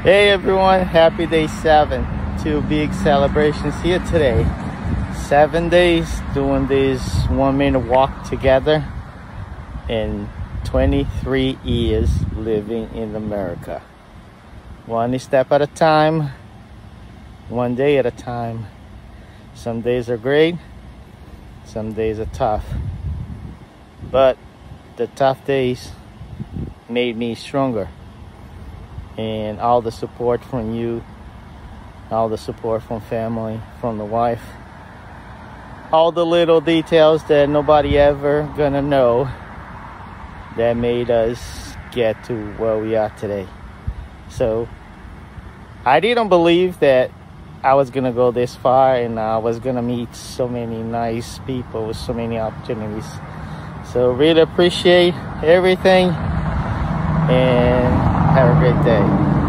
Hey everyone, happy day 7. Two big celebrations here today. 7 days doing this 1 minute walk together and 23 years living in America. One step at a time, 1 day at a time. Some days are great, some days are tough. But the tough days made me stronger. And all the support from you, all the support from family, from the wife, all the little details that nobody ever gonna know that made us get to where we are today. So I didn't believe that I was gonna go this far and I was gonna meet so many nice people with so many opportunities. So really appreciate everything and have a great day.